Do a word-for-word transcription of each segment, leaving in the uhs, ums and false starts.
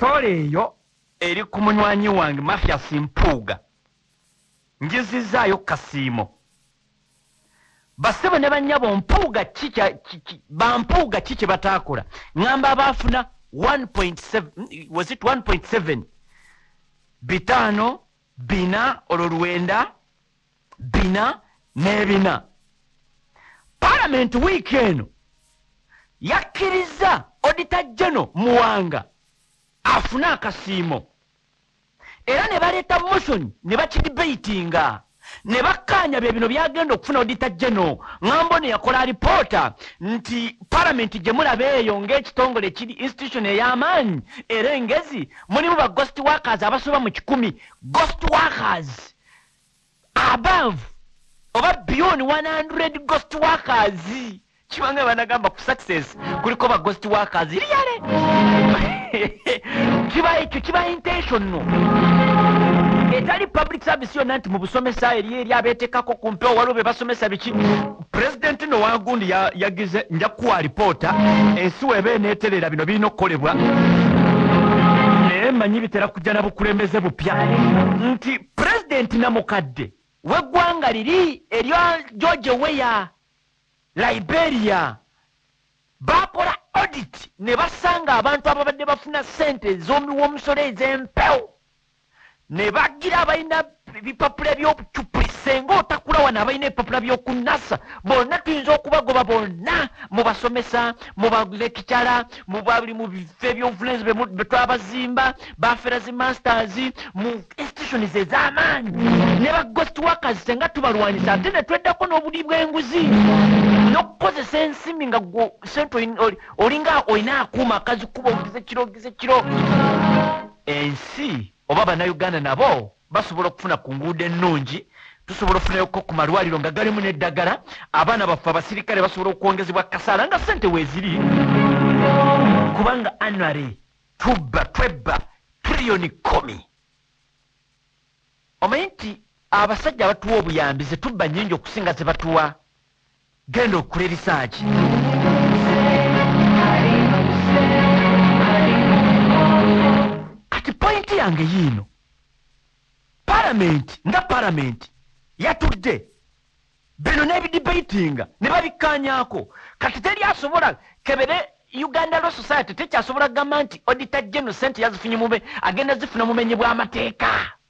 story eyo eri ku munywanyi wange Mathias Mpuuga njizizaayo kasiimo basebo ne bannyabo Mpuuga kikya bampuuga kiki bataakola ngamba abaafuna one point seven was it one point seven bitano bina olwenda bina nebina Parliament week eno yakkiriza Auditor General Muwanga afuna akasiimo era ne baleeta motion ne bakidebatinga ne bakkaanya bye bino byagenda okufuna Auditor General ngambo ne yakola alipoota nti Parliament gye mulaba eyo ng'ekitongole kiri institution ey'amaanyi era engezi mulimu ba ghost workers abasoba mu kikumi ghost workers above oba beyond one hundred ghost workers kibanga banagamba ku success kuliko ba ghost workers liyale kiba ekyo kiba intention no etali public service yonna nti mu busomesa eri eri abeetekako ku mpewo waliwo be basomesa biki president no wagundi yagize nja kuwa lipoota ensi weba eneeterera bino birina okukolebwa naye manyi bitera kujja na bukulembeze bupya nti president namukadde w'eggwanga liri erya George Weah Liberia bakola audit ne basanga abantu ababadde bafuna ssente z'omuwomusolo ez'empewo ne bagira abalina ebipapula by'obucupa senga otakula wano abalina ebipapula by'okunasa bonna tuyinza okubagoba bonna mubasomesa mubalekitala mubali mu bifo ebyobufulenzi betwabazimba bafera zi masters mu institutions ez'amaanyi ne ba ghost workers senga tubalwanyisa ate ne tweddako n'obuli bw'enguzi n'okukozesa ensimi nga sente olinga olina akuuma akazikuba ogize kiro ogize kiro ensi oba bannayuganda nabo basobola okufuna ku nguudo ennungi tusobola okufunayoko ku malwaliro nga galimu n'eddagala abaana baffe abasirikale basobola okwongezebwa kasaala nga ssente weeziri kubanga annually tubba twebba triliyoni kumi omanyi nti abasajja abatuwa obuyambi ze tubba nnyingi okusinga ze batuwa genda okukola erisaaki kati pointi yange yiino Parliament nga Parliament yatudde bino n'ebidebatinga ne babikkaanyaako kati teri asobola kebere Uganda Law Society tekyasobola kugamba nti Auditor General sente yazifunye mube agenda zifuna mumenyi bw'amateeka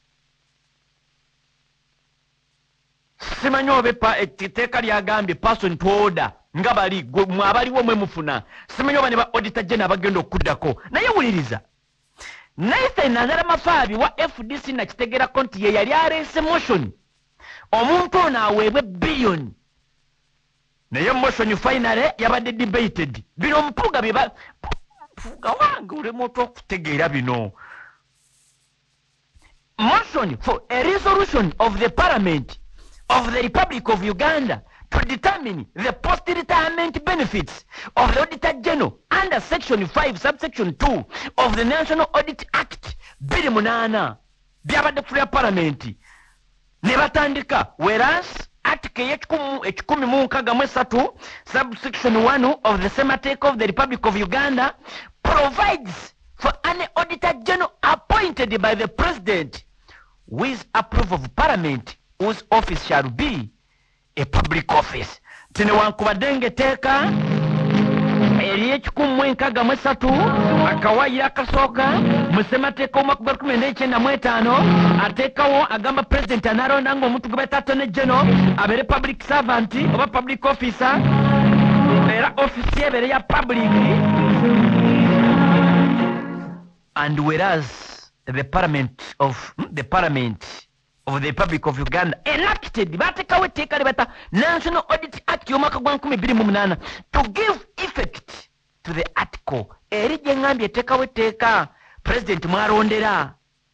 simanyi oba etteeka lyagambye person to order nga bali mwabaliwo mwe mufuna simanyi oba ne ba Auditor General abagenda okuddako naye wuliriza Nathan Nazaramafaabi wa F D C nakitegerako nti ye yali aleese motion omuntu ono aweebwe billion naye motion finally yabadde debated bino Mpuuga bye Mpuuga wange olema otya okutegeera bino motion for a resolution of the Parliament of the Republic of Uganda to determine the post-retirement benefits of the Auditor General under Section five, Subsection two of the National Audit Act biri munana byabadde kulya Parliament ne batandika whereas Article ekikumi mu nkaaga mu esatu Subsection one of the same article of the Republic of Uganda provides for an Auditor General appointed by the President with approval of Parliament whose office shall be a public office. Tine wankubadde ng'etteeka ery'ekikumi mu enkaaga mu esatu akawaayiro akasooka mu ssemateeka omwaka gwa lukumi n'ekyenda mu etaano ateekawo agamba President anaalonda ng'omuntu gwe bayita Attorney General abeere public servant oba public officer era office ebeere ya public and whereas the Parliament of the Parliament of the Republic of Uganda enacted batekawo etteeka libata National Audit Act y'omwaka gwa nkumi bbiri mu munaana to give effect to the article eri gye ngambye etteekawo etteeka President mwalondera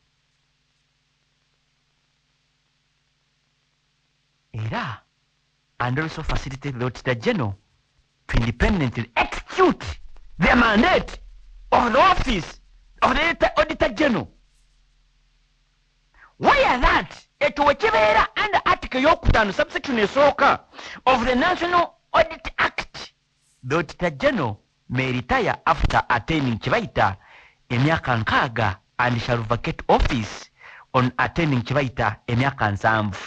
era and also facilitate the Auditor General to independently execute the mandate of the office of the Auditor General. Why that? It will kibeera under Article yokutaano subsection esooka of the National Audit Act. The Auditor General may retire after attaining kibaita emyaka nkaaga and shall vacate office on attending kibaita emyaka nsanvu.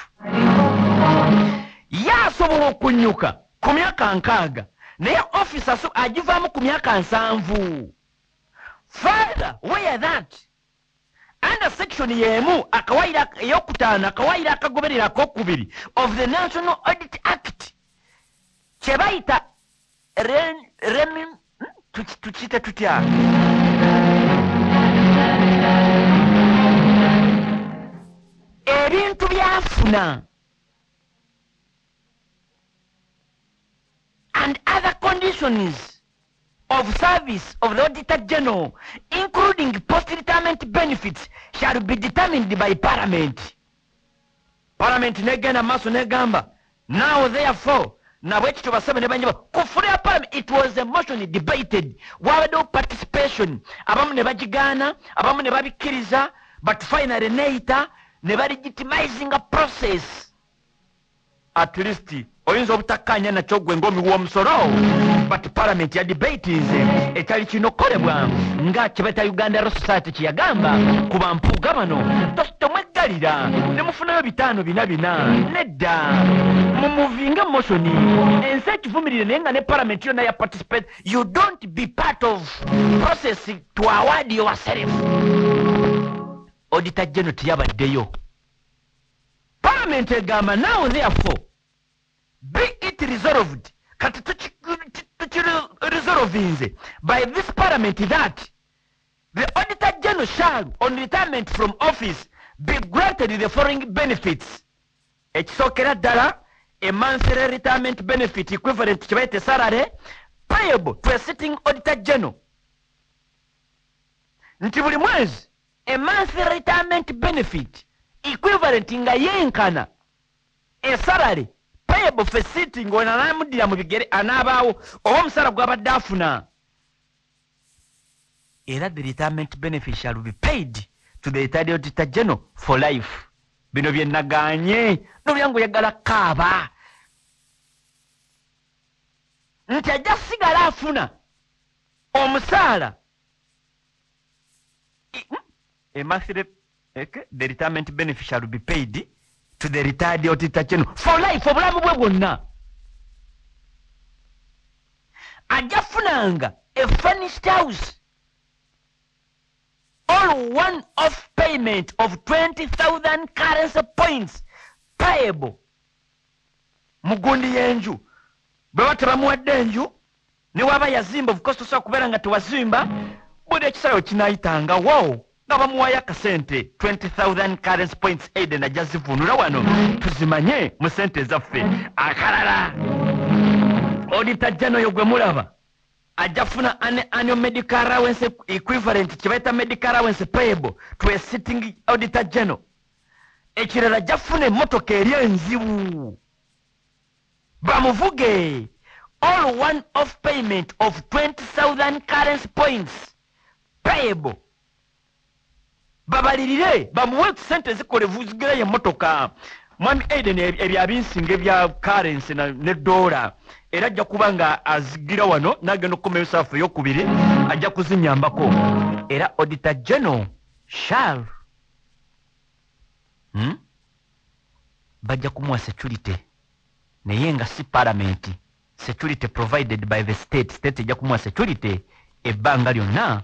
Yasobola okunyuka ku myaka nkaaga naye office aso agivaamu ku myaka nsanvu. Further, where that under section yemu akawaira eyokutaano akawaira akagoberera akokubiri of the National Audit Act kibaita rem rem tukite tutya ebintu byafuna and other conditions of service of the Auditor General, including post-retirement benefits, shall be determined by Parliament. Parliament negenda maso negamba. Now therefore, na bwechi tubaseme ne banjaba kufura Parliament, it was a motion debated. Wabado participation. Abamu ne bagigana, abamu ne babikiriza, but finally neita ne legitimizing a process. At least oyinza obutakanya na chogwe ngomi wo musoro, but Parliament ya debate nze ekali kino kolebwa nga kibeta Uganda Law Society kiyagamba kuba mpuga bano tomwegalira ne mufunayo bitano bina bina nedda mu moving motion ense kivumirire nenga ne Parliament yona ya participate. You don't be part of process to award yourself. Auditor General tiyabaddeyo. Parliament egamba now therefore be it resolved kati tuchi resolve by this Parliament that the Auditor General shall on retirement from office be granted the following benefits. Ekisokera ddala a monthly retirement benefit equivalent to kibaite salary payable to a sitting Auditor General. Nti buli mwezi a monthly retirement benefit equivalent nga yenkana a salary payable for sitting on an amudira mu bigere anabaawo oba omusala gwabadde afuna. Era the retirement benefit shall be paid to the retired Auditor General for life. Bino bye naganye n'olyangu yagala kaaba nti ajja sigala afuna omusala a monthly okay, the retirement benefit shall be paid to the retired Auditor General for life obulamu bwe bwonna. Ajja funanga a furnished house all one off payment of twenty thousand currency points payable. Mugundi yenju bwe bamuwadde enju ne waba yazimba of course osobola kubeera nga tewazimba buli ekisalawo kinaayitanga wow nga bamuwayo akasente twenty thousand currency points aid najja zivunula wano tuzimanye mu sente zaffe. Akalala Auditor General yo gwe mulaba ajja funa an annual medical allowance equivalent kibaita medical allowance payable to a sitting Auditor General. Ekirala ajja funa emmotoka eri enzibu bamuvuge all one off payment of twenty thousand currency points payable. Babalirire bamuwe sente zikolevu zigere emmotoka mwami Aiden ebya binsinge bya currency na ne dollar era ajja kubanga azigira wano nagenda okukomya safu yokubiri ajja kuzinyambako. Era Auditor General shall hmm? bajja kumuwa security naye nga si Parliament, security provided by the state. State ejja kumuwa security ebbanga lyonna.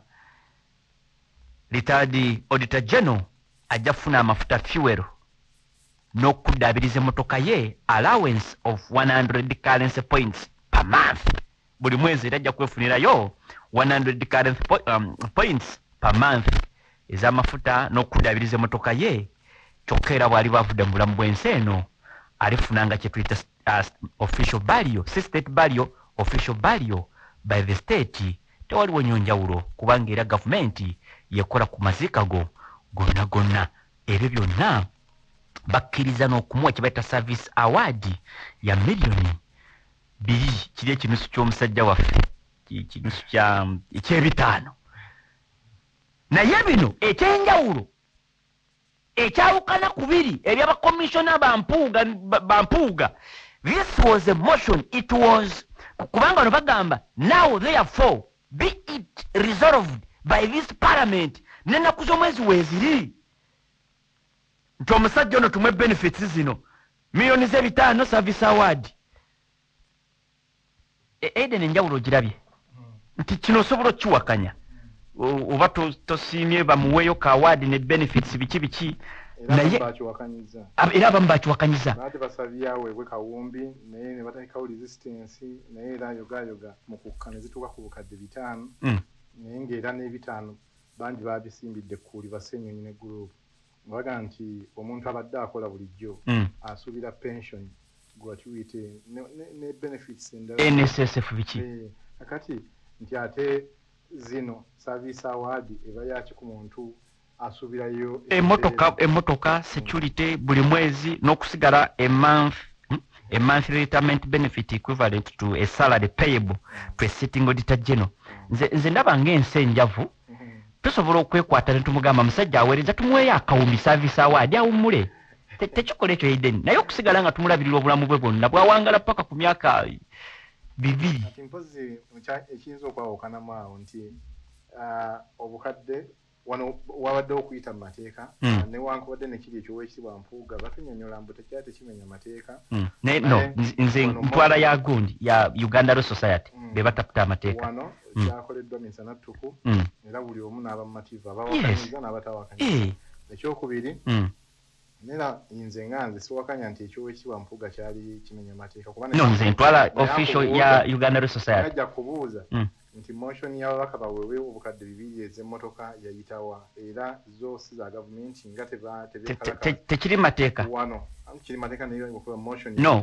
Retired Auditor General ajja kufuna amafuta fuel n'okuddaabiriza emmotoka ye allowance of one hundred currency points per month. Buli mwezi era ajja kwefunirayo one hundred currency po um, points per month ez'amafuta n'okuddaabiriza emmotoka ye. Kyokka era bw'ali bavudde mu bulamu bw'ensi eno alifunanga kye tuyita uh, official burial, si state burial, official burial by the state. Tewaliwo nnyo njawulo kubanga era gavumenti yekola ku mazika go gonna gonna. Ebyo byonna bakkiriza n'okumuwa kye bayita service award ya miliyoni biri kiri ekinusu ky'omusajja waffe kinusu kya ekyebitaano. Naye bino ekyenjawulo ekyawukana kubiri ebyabakomishona bampuuga bampuuga. This was a motion, it was kubanga no bagamba now therefore be it resolved by this parliament nenaku z'omwezi weeziri nti omusajja ono tumwe benefits zino miliyoni z'ebitaano service award. Eden enjawulo ogirabye nti kino osobola okiwakanya oba tosiimye bamuweeyo ka award ne benefits biki biki naye era abamu bakiwakanyiza naate basabyawe bwe kawumbi naye ne batandikawo resistance naye era yogayoga mu kukka ne zituuka ku bukadde bitaano naye ng'era n'ebitaano bangi babisimbidde kuli basenyonyi ne gurupu baga nti omuntu abadde akola bulijjo asuubira pension gratuity ne, ne, ne benefits endala N S S F biki akati nti ate zino service award eba yaki ku muntu asubirayo emotoka emotoka security buli mwezi n'okusigala a month a monthly retirement benefit equivalent to a salary payable to a sitting auditor general. nze nze ndaba ng'ensi enjavu tusobola okwekwata ne tumugamba musajja aweereza tumuweeyo akawumbi service award awummule tekikola ekyo Eden naye okusigala nga tumulabirira obulamu bwe bwonna bwawangala paka ku myaka bibiri. Kati mpozi ekiyinza okwawukanamu awo nti obukadde wano wabadde okuyita mu mateeka newankubadde nekiri ekyoweekitibwa Mpuuga batunyonyola mbu tekyali tekimenya mateeka no nze ntwala ya gundi ya Uganda Law Society be bataputa amateeka wano kyakoleddwa misana ttuku era buli omu n'aba mu mativu abawakanyiza n'abatawakanyiza. Ekyokubiri nera nze nga nze siwakanya nti ekyoweekitibwa Mpuuga kyali kimenya mateeka no nze ntwala official ya Uganda Law Society ajja kubuuza nti motion y'ababaka bawewe obukadde bibiri ez'emmotoka yayitawa era zo si za gavumenti nga teba tebekalaka tekiri mateeka wano kiri mateeka nayo okuba motion no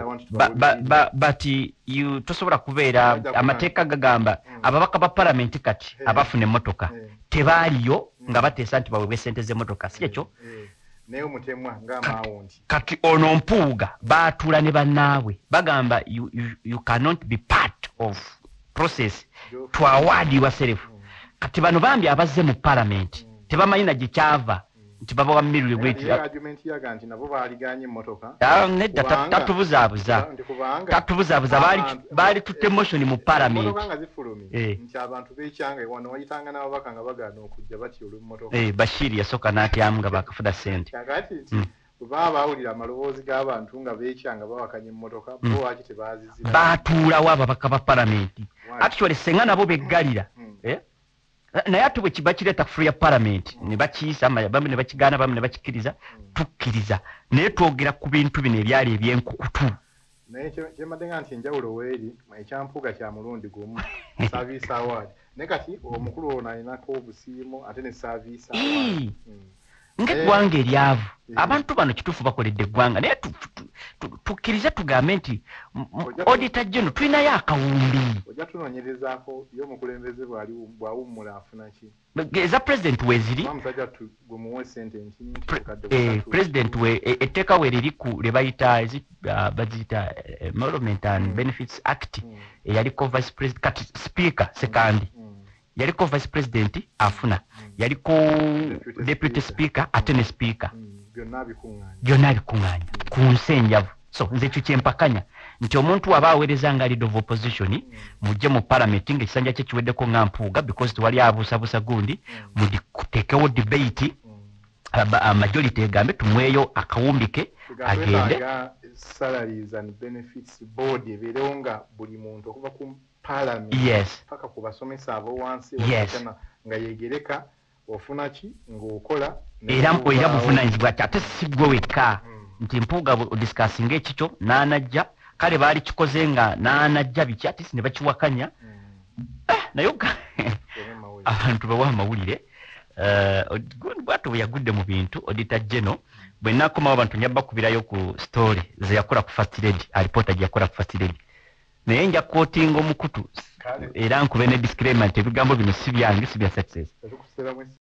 but you tosobola kubeera amateeka gagamba ababaka ba parliament kati abafuna emmotoka tebaaliyo nga bateesa nti baweebwe ssente z'emmotoka si ekyo naye omutemwa ng'amaawo nti kati ono Mpuuga baatuula ne bannaabwe bagamba you, you, you cannot be part of process to award yourself. Kati bano bambi abazze mu parliament tebamanyi na gikyava nti baba wa miruli bweti argument yaga nti nabo baaliganye emmotoka nedda tatubuzaabuza tatubuzaabuza baali baali tutte motion mu parliament nga zifulumye nti abantu beekyanga wano wayitanga n'ababaka nga bagaana okujja batyo olw'emmotoka eh Bashir yasooka n'atyamu nga bakafuna ssente kakati nti baba baawulira amaloboozi g'abantu nga beekyanga bawakanya emmotoka bo lwaki tebaazizira baatuulawo ababaka ba parliament actually senga nabo beggalira eh naye ate bwe kiba kireeta kufulu ya parliament ne bakiyisa bamwe ne bakigaana bamwe ne bakikiriza tukkiriza naye twogera ku bintu bino ebyali ebyenkukutu naye kyemadde nga nti enjawulo weeri ekyampuuga kya mulundi gumu service award naye kati omukulu ono alinako obusiimo ate ne service award ng'eggwanga eryavu abantu bano kituufu bakoledde eggwanga naye tukkirize tugambe nti auditor general tulinayo akawumbi ojja tunoonyerezaako ye omukulembeze bw'awummula afuna ki eza president weeziri omusajja gwemuwe sente nkini president we etteeka we liri ku lye bayita baziyita Emoluments and Benefits Act eyaliko vice president kati speaker sekandi yaliko vice president afuna yaliko deputy speaker ate ne speaker byonna bikuŋŋaanya ku nsi enjavu so nze ekyo kyempakanya nti omuntu aba aweereza nga leader of opposition mujje mu parliament ng'ekisanja kye kiweddeko nga Mpuuga because tewali abuusabuusa gundi muteekewo debate majority egambe tumweyo akawumbi ke agende salaries and benefits board ebeerewo nga buli muntu okuva ku parliament yes paka ku basomesa abo wansi yes nga yegereka ofuna ki ng'okola era era buvunaanyizibwa ate si gwe wekka nti Mpuuga odiscussing ekikyo n'anajja kale baali kikoze nga n'anajja biki ate si ne bakiwakanya naye abantu bawa amawulire bwatyo bwe yagudde mu bintu auditor general bwe naakomawo abantu nja bakubirayo ku story ze yakola ku first lady alipoota gye yakola ku first lady naye nja kootinga omukutu era nkube ne disclaimer nti ebigambo bino si byange si bya success